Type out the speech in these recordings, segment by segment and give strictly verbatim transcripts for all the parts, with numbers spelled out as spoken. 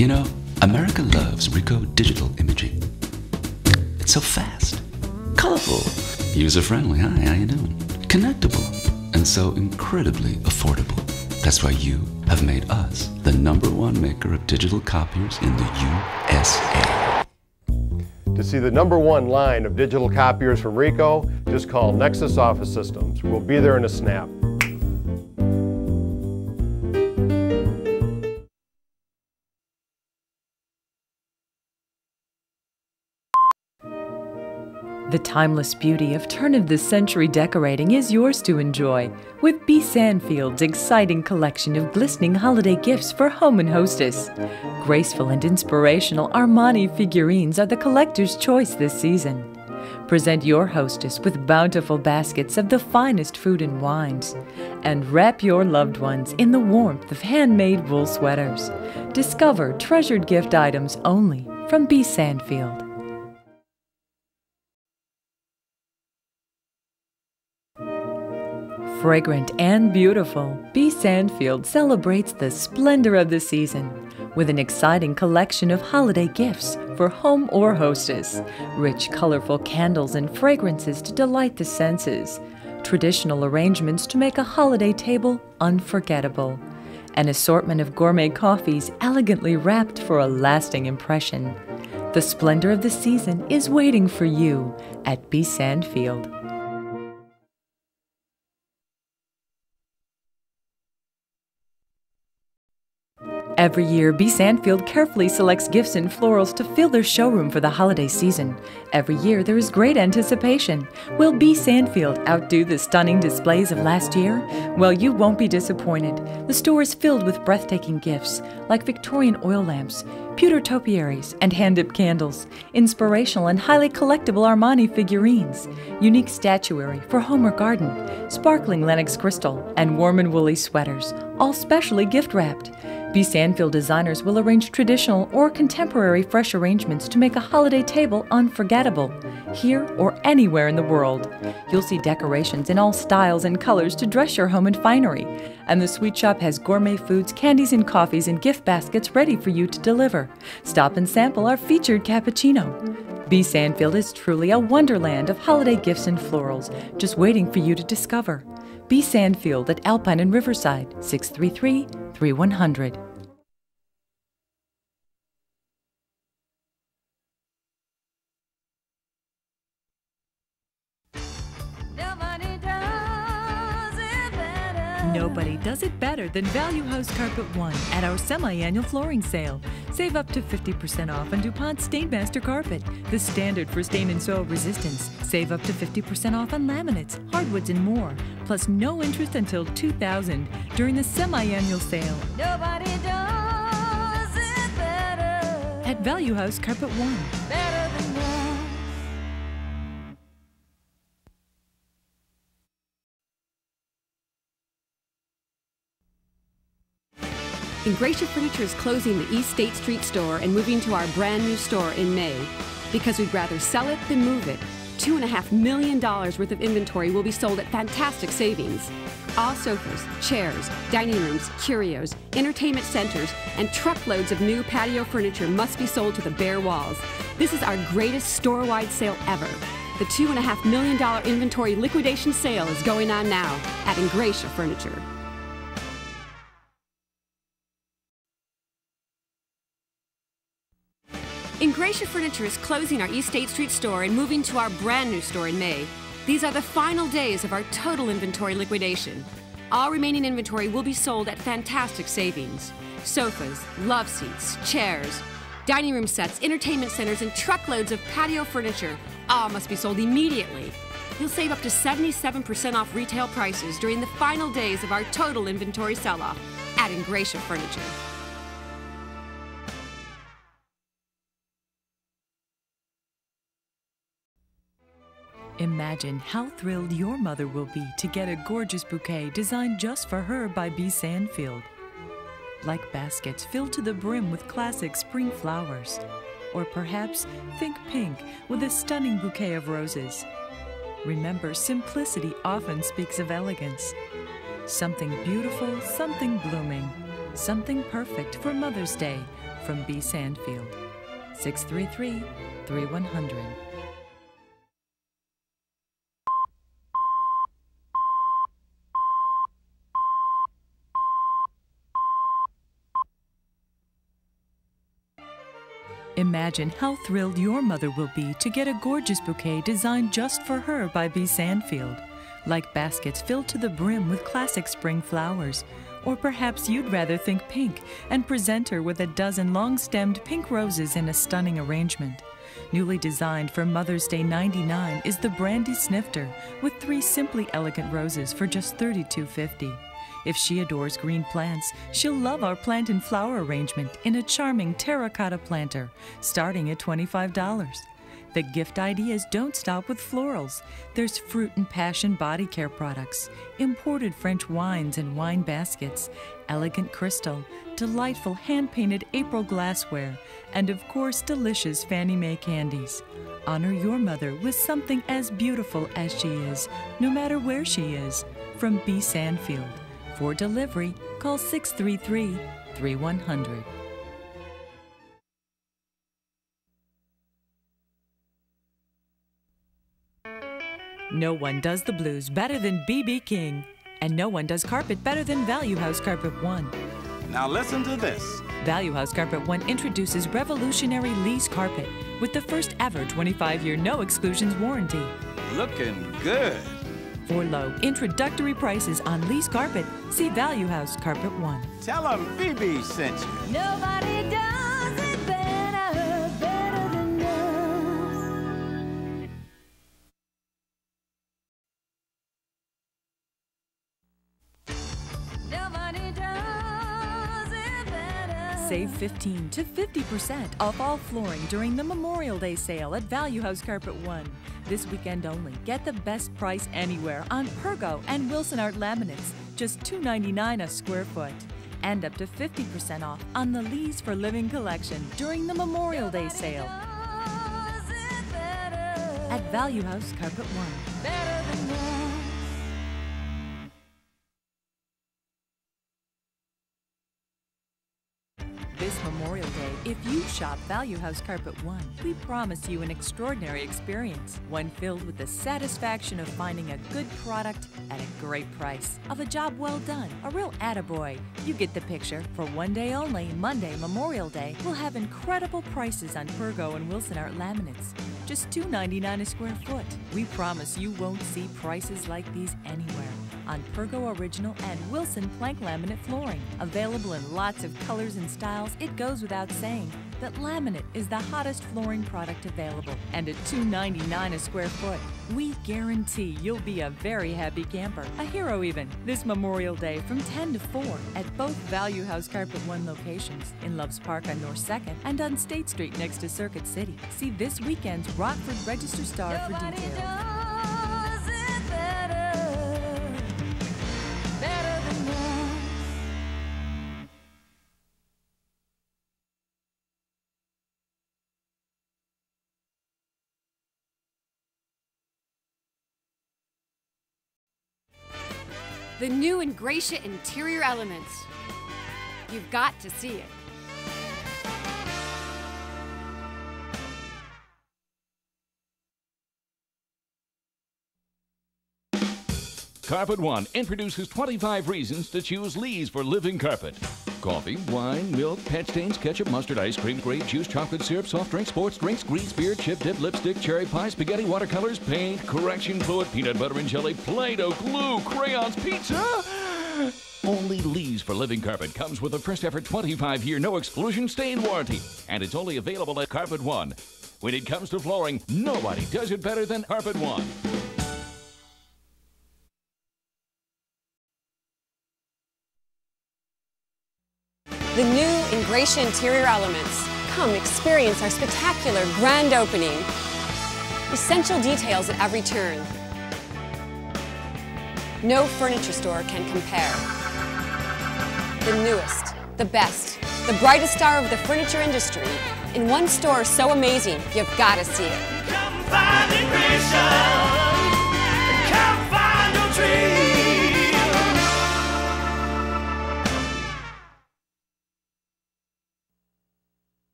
You know, America loves Ricoh digital imaging. It's so fast, colorful, user-friendly, hi, how you doing? Connectable, and so incredibly affordable. That's why you have made us the number one maker of digital copiers in the U S A. To see the number one line of digital copiers from Ricoh, just call Nexus Office Systems. We'll be there in a snap. The timeless beauty of turn-of-the-century decorating is yours to enjoy with B. Sanfield's exciting collection of glistening holiday gifts for home and hostess. Graceful and inspirational Armani figurines are the collector's choice this season. Present your hostess with bountiful baskets of the finest food and wines, and wrap your loved ones in the warmth of handmade wool sweaters. Discover treasured gift items only from B. Sanfield. Fragrant and beautiful, B. Sanfield celebrates the splendor of the season with an exciting collection of holiday gifts for home or hostess. Rich, colorful candles and fragrances to delight the senses. Traditional arrangements to make a holiday table unforgettable. An assortment of gourmet coffees elegantly wrapped for a lasting impression. The splendor of the season is waiting for you at B. Sanfield. Every year, B. Sanfield carefully selects gifts and florals to fill their showroom for the holiday season. Every year, there is great anticipation. Will B. Sanfield outdo the stunning displays of last year? Well, you won't be disappointed. The store is filled with breathtaking gifts, like Victorian oil lamps, pewter topiaries, and hand-dipped candles, inspirational and highly collectible Armani figurines, unique statuary for home or garden, sparkling Lennox crystal, and warm and woolly sweaters, all specially gift-wrapped. B. Sanfield designers will arrange traditional or contemporary fresh arrangements to make a holiday table unforgettable, here or anywhere in the world. You'll see decorations in all styles and colors to dress your home and finery. And the sweet shop has gourmet foods, candies, and coffees and gift baskets ready for you to deliver. Stop and sample our featured cappuccino. B. Sanfield is truly a wonderland of holiday gifts and florals, just waiting for you to discover. B. Sanfield at Alpine and Riverside, six three three, three one zero zero. Nobody does it better than Value House Carpet One at our semi-annual flooring sale. Save up to fifty percent off on DuPont Stainmaster Carpet, the standard for stain and soil resistance. Save up to fifty percent off on laminates, hardwoods, and more. Plus no interest until two thousand dollars during the semi-annual sale. Nobody does it better. At Value House Carpet One. Better than that. Ingrassia Furniture is closing the East State Street store and moving to our brand new store in May. Because we'd rather sell it than move it. Two and a half million dollars worth of inventory will be sold at fantastic savings. All sofas, chairs, dining rooms, curios, entertainment centers, and truckloads of new patio furniture must be sold to the bare walls. This is our greatest store-wide sale ever. The two and a half million dollar inventory liquidation sale is going on now at Ingrassia Furniture. Ingrassia Furniture is closing our East State Street store and moving to our brand new store in May. These are the final days of our total inventory liquidation. All remaining inventory will be sold at fantastic savings. Sofas, love seats, chairs, dining room sets, entertainment centers, and truckloads of patio furniture all must be sold immediately. You'll save up to seventy-seven percent off retail prices during the final days of our total inventory sell-off at Ingrassia Furniture. Imagine how thrilled your mother will be to get a gorgeous bouquet designed just for her by B. Sanfield. Like baskets filled to the brim with classic spring flowers. Or perhaps think pink with a stunning bouquet of roses. Remember, simplicity often speaks of elegance. Something beautiful, something blooming, something perfect for Mother's Day from B. Sanfield. six three three, three one zero zero. Imagine how thrilled your mother will be to get a gorgeous bouquet designed just for her by B. Sanfield, like baskets filled to the brim with classic spring flowers. Or perhaps you'd rather think pink and present her with a dozen long-stemmed pink roses in a stunning arrangement. Newly designed for Mother's Day ninety-nine is the Brandy Snifter with three simply elegant roses for just thirty-two fifty. If she adores green plants, she'll love our plant and flower arrangement in a charming terracotta planter, starting at twenty-five dollars. The gift ideas don't stop with florals. There's fruit and passion body care products, imported French wines and wine baskets, elegant crystal, delightful hand-painted April glassware, and of course delicious Fannie Mae candies. Honor your mother with something as beautiful as she is, no matter where she is, from B. Sanfield. For delivery, call six three three, three one zero zero. No one does the blues better than B B King, and no one does carpet better than Value House Carpet One. Now listen to this. Value House Carpet One introduces revolutionary lease carpet with the first ever twenty-five year no exclusions warranty. Looking good. For low introductory prices on lease carpet, see Value House Carpet One. Tell them B B sent you. Nobody does it better, better than us. Nobody does it better. Save fifteen to fifty percent off all flooring during the Memorial Day sale at Value House Carpet One. This weekend only, get the best price anywhere on Pergo and Wilson Art laminates, just two ninety-nine a square foot. And up to fifty percent off on the Lees for Living collection during the Memorial Day sale Does it better, at Value House Carpet One. better than us. This Memorial Day, if you shop Value House Carpet One, we promise you an extraordinary experience, one filled with the satisfaction of finding a good product at a great price, of a job well done, a real attaboy. You get the picture. For one day only, Monday, Memorial Day, we'll have incredible prices on Pergo and Wilson Art laminates, just two ninety-nine a square foot. We promise you won't see prices like these anywhere. On Pergo Original and Wilson Plank Laminate flooring. Available in lots of colors and styles, it goes without saying that laminate is the hottest flooring product available. And at two ninety-nine a square foot, we guarantee you'll be a very happy camper, a hero even, this Memorial Day from ten to four at both Value House Carpet One locations, in Loves Park on North second and on State Street next to Circuit City. See this weekend's Rockford Register Star for Nobody details. does it better, better than us. The new Ingrassia interior elements. You've got to see it. Carpet One introduces twenty-five reasons to choose Lee's for living carpet. Coffee, wine, milk, pet stains, ketchup, mustard, ice cream, grape juice, chocolate syrup, soft drinks, sports drinks, grease, beer, chip dip, lipstick, cherry pie, spaghetti, watercolors, paint, correction fluid, peanut butter and jelly, Play-Doh, glue, crayons, pizza. Only Lee's for living carpet comes with a first ever twenty-five year no exclusion stain warranty, and it's only available at Carpet One. When it comes to flooring, nobody does it better than Carpet One. The new Ingrassia interior elements. Come experience our spectacular grand opening. Essential details at every turn. No furniture store can compare. The newest, the best, the brightest star of the furniture industry. In one store so amazing, you've got to see it. Come find Ingrassia. Come find your dream.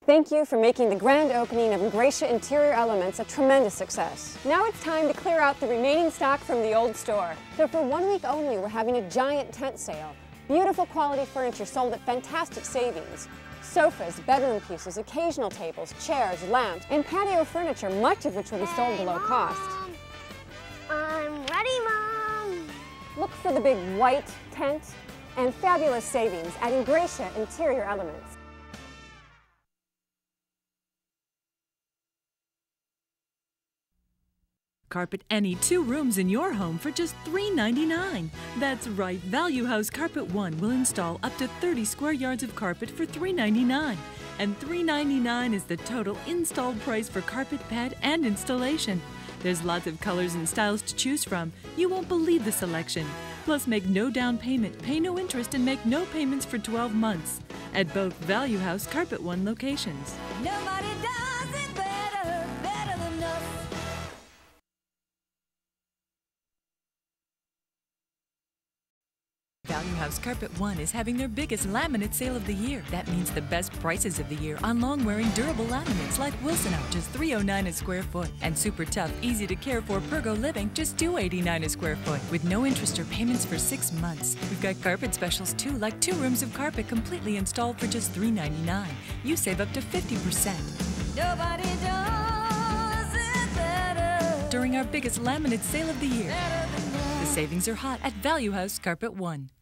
Thank you for making the grand opening of Ingrassia Interior Elements a tremendous success. Now it's time to clear out the remaining stock from the old store. So for one week only, we're having a giant tent sale. Beautiful quality furniture sold at fantastic savings. Sofas, bedroom pieces, occasional tables, chairs, lamps, and patio furniture, much of which will be sold Hey, below Mom. cost. I'm ready, Mom. Look for the big white tent and fabulous savings at Ingrassia Interior Elements. Carpet any two rooms in your home for just three ninety-nine. That's right, Value House Carpet One will install up to thirty square yards of carpet for three ninety-nine. And three ninety-nine is the total installed price for carpet pad and installation. There's lots of colors and styles to choose from. You won't believe the selection. Plus, make no down payment, pay no interest, and make no payments for twelve months at both Value House Carpet One locations. Nobody does it better, better than us. Value House Carpet One is having their biggest laminate sale of the year. That means the best prices of the year on long-wearing durable laminates like Wilsonite, just three oh nine a square foot, and super tough, easy to care for Pergo Living, just two eighty-nine a square foot, with no interest or payments for six months. We've got carpet specials too, like two rooms of carpet completely installed for just three ninety-nine. You save up to fifty percent Nobody does it better, during our biggest laminate sale of the year. better than us. The savings are hot at Value House Carpet One.